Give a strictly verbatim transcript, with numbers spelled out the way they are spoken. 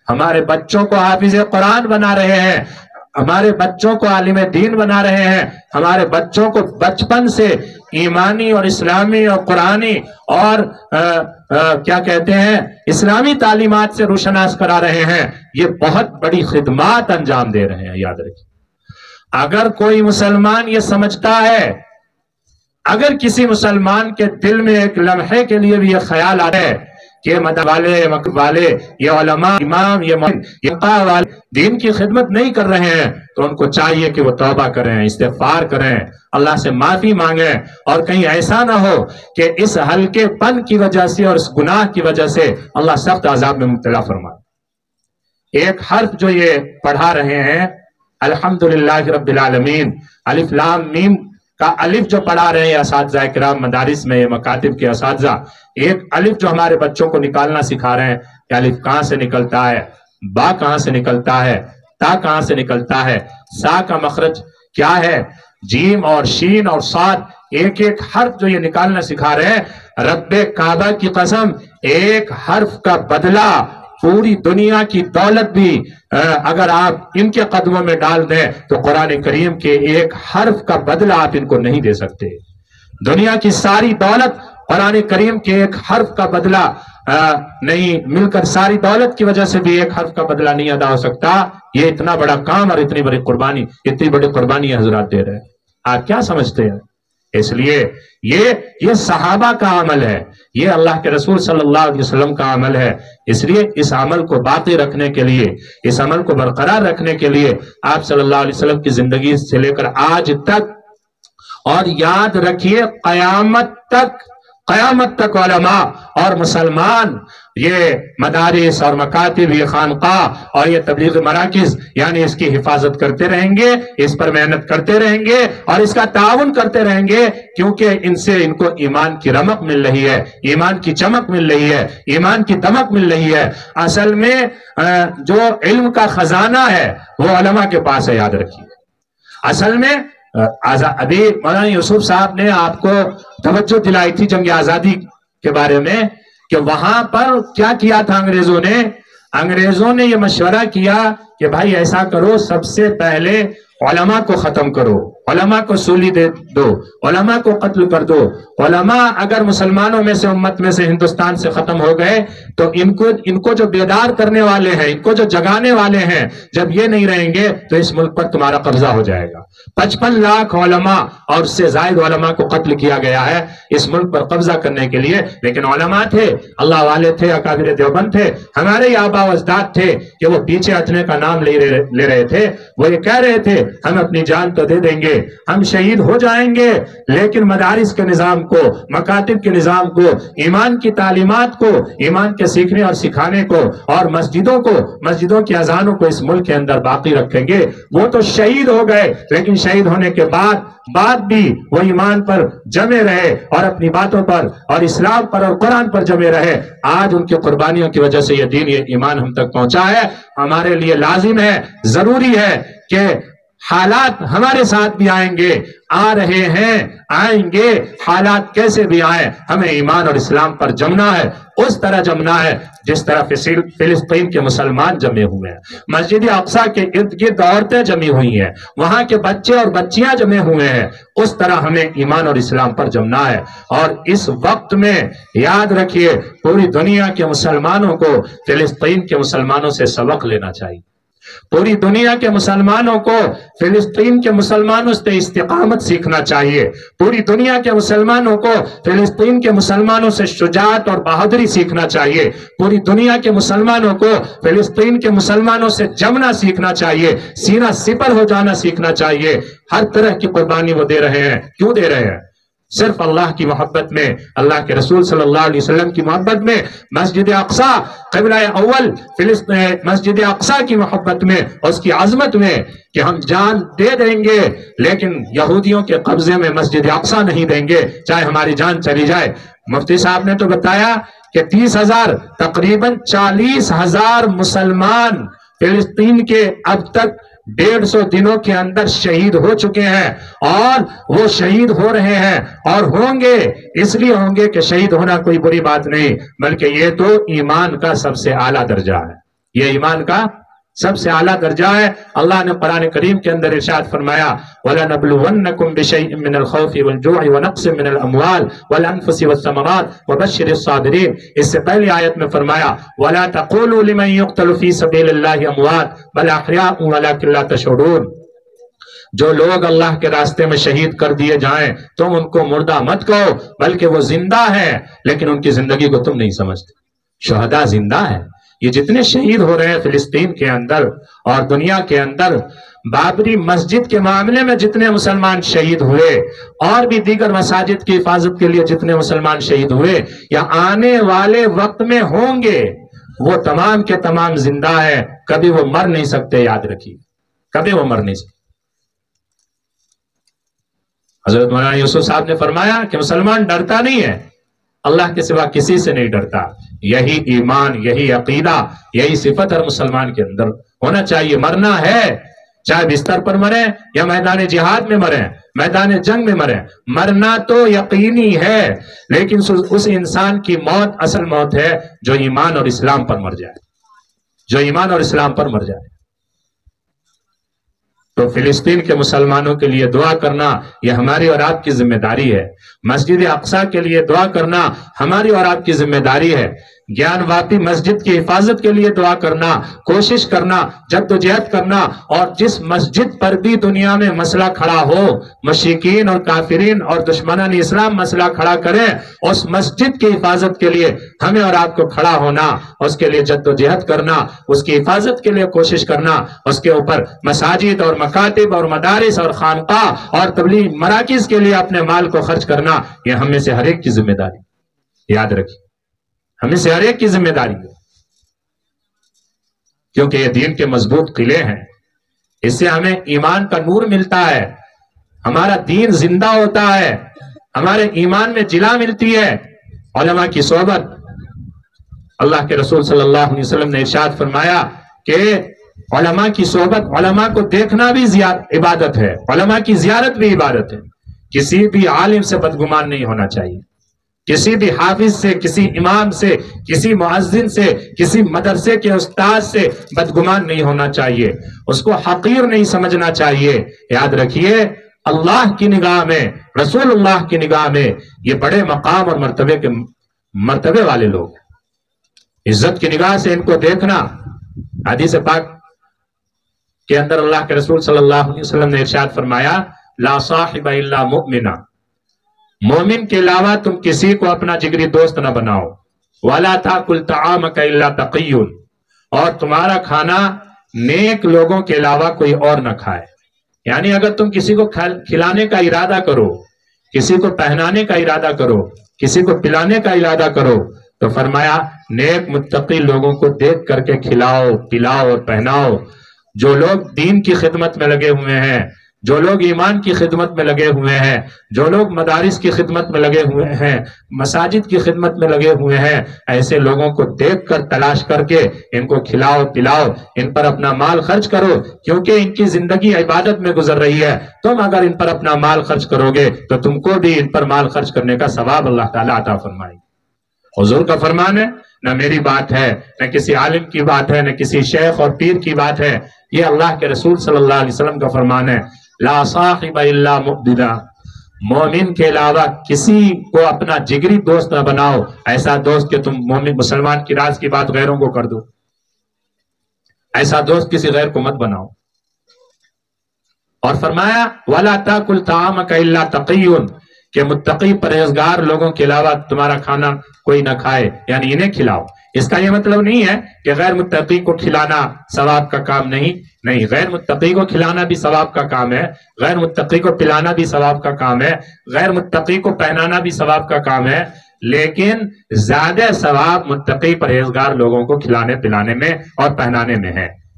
ہمارے بچوں کو حافظ قرآن بنا رہے ہیں، ہمارے بچوں کو عالم دین بنا رہے ہیں، ہمارے بچوں کو بچپن سے ایمانی اور اسلامی اور قرآنی اور آ, آ, کیا کہتے ہیں اسلامی تعلیمات سے روشناس کرا رہے ہیں۔ یہ بہت بڑی خدمات انجام دے رہے ہیں، یاد رکھیں۔ اگر کوئی مسلمان یہ سمجھتا ہے، اگر کسی مسلمان کے دل میں ایک لمحے کے لیے بھی یہ خیال آ رہا ہے کہ مدد والے مکتب والے یہ علماء امام یہ مقام والے دین کی خدمت نہیں کر رہے ہیں، تو ان کو چاہیے کہ وہ توبہ کریں، استغفار کریں، اللہ سے معافی مانگیں، اور کہیں ایسا نہ ہو کہ اس ہلکے پن کی وجہ سے اور اس گناہ کی وجہ سے اللہ سخت عذاب میں مبتلا فرمائے۔ ایک حرف جو یہ پڑھا رہے ہیں الحمدللہ رب العالمین، الف لام میم کا الف جو پڑھا رہے ہیں اساتذہ کرام مدارس میں، مکاتب کے اساتذہ، ایک الف جو ہمارے بچوں کو نکالنا سکھا رہے ہیں کہ الف کہاں سے نکلتا ہے، با کہاں سے نکلتا ہے، تا کہاں سے نکلتا ہے، سا کا مخرج کیا ہے، جیم اور شین اور صاد، ایک ایک حرف جو یہ نکالنا سکھا رہے ہیں۔ رب کعبہ کی قسم، ایک حرف کا بدلہ پوری دنیا کی دولت بھی اگر آپ ان کے قدموں میں ڈال دیں تو قرآن کریم کے ایک حرف کا بدلہ آپ ان کو نہیں دے سکتے۔ دنیا کی ساری دولت قرآن کریم کے ایک حرف کا بدلہ نہیں مل کر، ساری دولت کی وجہ سے بھی ایک حرف کا بدلہ نہیں ادا ہو سکتا۔ یہ اتنا بڑا کام اور اتنی بڑی قربانی، اتنی بڑی قربانی حضرات دے رہے ہیں۔ آپ کیا سمجھتے ہیں؟ اس لیے یہ یہ صحابہ کا عمل ہے، یہ اللہ کے رسول صلی اللہ علیہ وسلم کا عمل ہے۔ اس لیے اس عمل کو باقی رکھنے کے لیے، اس عمل کو برقرار رکھنے کے لیے آپ صلی اللہ علیہ وسلم کی زندگی سے لے کر آج تک، اور یاد رکھیے قیامت تک، قیامت تک علماء اور مسلمان یہ مدارس اور مکاتب، یہ خانقاہ اور یہ تبلیغ مراکز، یعنی اس کی حفاظت کرتے رہیں گے، اس پر محنت کرتے رہیں گے اور اس کا تعاون کرتے رہیں گے، کیونکہ ان سے ان کو ایمان کی رمق مل رہی ہے، ایمان کی چمک مل رہی ہے، ایمان کی دمک مل رہی ہے۔ اصل میں جو علم کا خزانہ ہے وہ علماء کے پاس ہے، یاد رکھیے۔ اصل میں ابھی مولانا یوسف صاحب نے آپ کو توجہ دلائی تھی جنگ آزادی کے بارے میں، کہ وہاں پر کیا کیا تھا انگریزوں نے؟ انگریزوں نے یہ مشورہ کیا کہ بھائی ایسا کرو، سب سے پہلے علماء کو ختم کرو، علماء کو سولی دے دو، علماء کو قتل کر دو۔ علماء اگر مسلمانوں میں سے، امت میں سے، ہندوستان سے ختم ہو گئے تو ان کو ان کو جو بیدار کرنے والے ہیں، ان کو جو جگانے والے ہیں، جب یہ نہیں رہیں گے تو اس ملک پر تمہارا قبضہ ہو جائے گا۔ پچپن لاکھ علماء اور اس سے زائد علماء کو قتل کیا گیا ہے اس ملک پر قبضہ کرنے کے لیے، لیکن علماء تھے، اللہ والے تھے، اکابر دیوبند تھے، ہمارے آبا و اجداد تھے کہ وہ پیچھے ہٹنے کا نام لے رہے تھے۔ وہ یہ کہہ رہے تھے ہم اپنی جان تو دے دیں گے، ہم شہید ہو جائیں گے، لیکن مدارس کے نظام کو، مکاتب کے نظام کو، ایمان کی تعلیمات کو، ایمان کے سیکھنے اور سکھانے کو، اور مسجدوں کو، مسجدوں کی اذانوں کو اس ملک کے اندر باقی رکھیں گے۔ وہ تو شہید ہو گئے، لیکن شہید ہونے کے بعد بعد بھی وہ ایمان پر جمے رہے اور اپنی باتوں پر اور اسلام پر اور قرآن پر جمے رہے۔ آج ان کی قربانیوں کی وجہ سے یہ دین، یہ ایمان ہم تک پہنچا ہے۔ ہمارے لیے لازم ہے، ضروری ہے کہ حالات ہمارے ساتھ بھی آئیں گے، آ رہے ہیں، آئیں گے، حالات کیسے بھی آئیں، ہمیں ایمان اور اسلام پر جمنا ہے، اس طرح جمنا ہے جس طرح فلسطین کے مسلمان جمے ہوئے ہیں، مسجد اقصی کے ارد گرد عورتیں جمی ہوئی ہیں، وہاں کے بچے اور بچیاں جمے ہوئے ہیں، اس طرح ہمیں ایمان اور اسلام پر جمنا ہے۔ اور اس وقت میں یاد رکھیے پوری دنیا کے مسلمانوں کو فلسطین کے مسلمانوں سے سبق لینا چاہیے۔ پوری دنیا کے مسلمانوں کو فلسطین کے مسلمانوں سے استقامت سیکھنا چاہیے۔ پوری دنیا کے مسلمانوں کو فلسطین کے مسلمانوں سے شجاعت اور بہادری سیکھنا چاہیے۔ پوری دنیا کے مسلمانوں کو فلسطین کے مسلمانوں سے جمنا سیکھنا چاہیے، سینہ سپر ہو جانا سیکھنا چاہیے۔ ہر طرح کی قربانی وہ دے رہے ہیں، کیوں دے رہے ہیں؟ صرف اللہ کی محبت میں، اللہ کے رسول صلی اللہ علیہ وسلم کی محبت میں، مسجد اقصی قبلہ اول فلسطین مسجد اقصی کی محبت میں، اس کی عظمت میں کہ ہم جان دے دیں گے لیکن یہودیوں کے قبضے میں مسجد اقصی نہیں دیں گے، چاہے ہماری جان چلی جائے۔ مفتی صاحب نے تو بتایا کہ تیس ہزار تقریباً چالیس ہزار مسلمان فلسطین کے اب تک ڈیڑھ سو دنوں کے اندر شہید ہو چکے ہیں، اور وہ شہید ہو رہے ہیں اور ہوں گے۔ اس لیے ہوں گے کہ شہید ہونا کوئی بری بات نہیں، بلکہ یہ تو ایمان کا سب سے اعلیٰ درجہ ہے۔ یہ ایمان کا سب سے اعلیٰ درجہ ہے۔ اللہ نے قرآن کریم کے اندر ارشاد فرمایا وَلَنَبْلُوَنَّكُمْ بِشَيْءٍ مِّنَ الْخَوْفِ وَالْجُوعِ وَنَقْصٍ مِّنَ الْأَمْوَالِ وَالْأَنفُسِ وَالثَّمَرَاتِ وَبَشِّرِ الصَّابِرِينَ۔ اس سے پہلی آیت میں فرمایا وَلَا تَقُولُوا لِمَن يُقْتَلُ فِي سَبِيلِ اللَّهِ أَمْوَاتٌ بَلْ أَحْيَاءٌ وَلَٰكِن لَّا تَشْعُرُونَ۔ جو لوگ اللہ کے راستے میں شہید کر دیے جائیں تم ان کو مردہ مت کہو، بلکہ وہ زندہ ہے، لیکن ان کی زندگی کو تم نہیں سمجھتے۔ شہداء زندہ ہے۔ یہ جتنے شہید ہو رہے ہیں فلسطین کے اندر اور دنیا کے اندر، بابری مسجد کے معاملے میں جتنے مسلمان شہید ہوئے اور بھی دیگر مساجد کی حفاظت کے لیے جتنے مسلمان شہید ہوئے یا آنے والے وقت میں ہوں گے، وہ تمام کے تمام زندہ ہے، کبھی وہ مر نہیں سکتے، یاد رکھیے، کبھی وہ مر نہیں سکتے۔ حضرت مولانا یوسف صاحب نے فرمایا کہ مسلمان ڈرتا نہیں ہے، اللہ کے سوا کسی سے نہیں ڈرتا۔ یہی ایمان، یہی عقیدہ، یہی صفت ہر مسلمان کے اندر ہونا چاہیے۔ مرنا ہے، چاہے بستر پر مریں یا میدان جہاد میں مریں، میدان جنگ میں مریں، مرنا تو یقینی ہے، لیکن اس انسان کی موت اصل موت ہے جو ایمان اور اسلام پر مر جائے، جو ایمان اور اسلام پر مر جائے۔ تو فلسطین کے مسلمانوں کے لیے دعا کرنا یہ ہماری اور آپ کی ذمہ داری ہے۔ مسجد اقصی کے لیے دعا کرنا ہماری اور آپ کی ذمہ داری ہے۔ گیان واپی مسجد کی حفاظت کے لیے دعا کرنا، کوشش کرنا، جدوجہد کرنا، اور جس مسجد پر بھی دنیا میں مسئلہ کھڑا ہو، مشرکین اور کافرین اور دشمنان اسلام مسئلہ کھڑا کریں، اس مسجد کی حفاظت کے لیے ہمیں اور آپ کو کھڑا ہونا، اس کے لیے جدوجہد کرنا، اس کی حفاظت کے لیے کوشش کرنا، اس کے اوپر مساجد اور مکاتب اور مدارس اور خانقاہ اور تبلیغ مراکز کے لیے اپنے مال کو خرچ کرنا، یہ ہم میں سے ہر ایک کی ذمہ داری، یاد رکھیے، ہمیں سے ہر ایک کی ذمہ داری ہے، کیونکہ یہ دین کے مضبوط قلعے ہیں۔ اس سے ہمیں ایمان کا نور ملتا ہے، ہمارا دین زندہ ہوتا ہے، ہمارے ایمان میں جلا ملتی ہے۔ علماء کی صحبت، اللہ کے رسول صلی اللہ علیہ وسلم نے ارشاد فرمایا کہ علماء کی صحبت، علماء کو دیکھنا بھی عبادت ہے، علماء کی زیارت بھی عبادت ہے۔ کسی بھی عالم سے بدگمان نہیں ہونا چاہیے، کسی بھی حافظ سے، کسی امام سے، کسی مؤذن سے، کسی مدرسے کے استاد سے بدگمان نہیں ہونا چاہیے، اس کو حقیر نہیں سمجھنا چاہیے۔ یاد رکھیے اللہ کی نگاہ میں، رسول اللہ کی نگاہ میں یہ بڑے مقام اور مرتبے کے مرتبے والے لوگ ہیں۔ عزت کی نگاہ سے ان کو دیکھنا۔ حدیث پاک کے اندر اللہ کے رسول صلی اللہ علیہ وسلم نے ارشاد فرمایا لا صاحب الا مؤمنا، مومن کے علاوہ تم کسی کو اپنا جگری دوست نہ بناؤ، وَلَا تَأْكُلْ طَعَامَكَ إِلَّا تَقِيٌّ، اور تمہارا کھانا نیک لوگوں کے علاوہ کوئی اور نہ کھائے۔ یعنی اگر تم کسی کو کھلانے کا ارادہ کرو، کسی کو پہنانے کا ارادہ کرو، کسی کو پلانے کا ارادہ کرو، تو فرمایا نیک متقی لوگوں کو دیکھ کر کے کھلاؤ، پلاؤ اور پہناؤ۔ جو لوگ دین کی خدمت میں لگے ہوئے ہیں، جو لوگ ایمان کی خدمت میں لگے ہوئے ہیں، جو لوگ مدارس کی خدمت میں لگے ہوئے ہیں، مساجد کی خدمت میں لگے ہوئے ہیں، ایسے لوگوں کو دیکھ کر تلاش کر کے ان کو کھلاؤ پلاؤ، ان پر اپنا مال خرچ کرو، کیونکہ ان کی زندگی عبادت میں گزر رہی ہے۔ تم اگر ان پر اپنا مال خرچ کرو گے تو تم کو بھی ان پر مال خرچ کرنے کا ثواب اللہ تعالیٰ عطا فرمائے۔ حضور کا فرمان ہے، نہ میری بات ہے، نہ کسی عالم کی بات ہے، نہ کسی شیخ اور پیر کی بات ہے، یہ اللہ کے رسول صلی اللہ علیہ وسلم کا فرمان ہے۔ لا صاحب الا مؤمنا، مومن کے علاوہ کسی کو اپنا جگری دوست نہ بناؤ، ایسا دوست کہ تم مومن مسلمان کی راز کی بات غیروں کو کر دو، ایسا دوست کسی غیر کو مت بناؤ۔ اور فرمایا وَلَا تَأْكُلْ طَعَامَكَ إِلَّا تَقِيٌّ، کہ متقی پرہیزگار لوگوں کے علاوہ تمہارا کھانا کوئی نہ کھائے، یعنی انہیں کھلاؤ۔ اس کا یہ مطلب نہیں ہے کہ غیر متقی کو کھلانا ثواب کا کام نہیں، نہیں، غیر متقی کو کھلانا بھی ثواب کا کام ہے، غیر متقی کو پلانا بھی ثواب کا کام ہے، غیر متقی کو پہنانا بھی ثواب کا کام ہے، لیکن زیادہ ثواب متقی پرہیزگار لوگوں کو کھلانے پلانے میں اور پہنانے میں ہے۔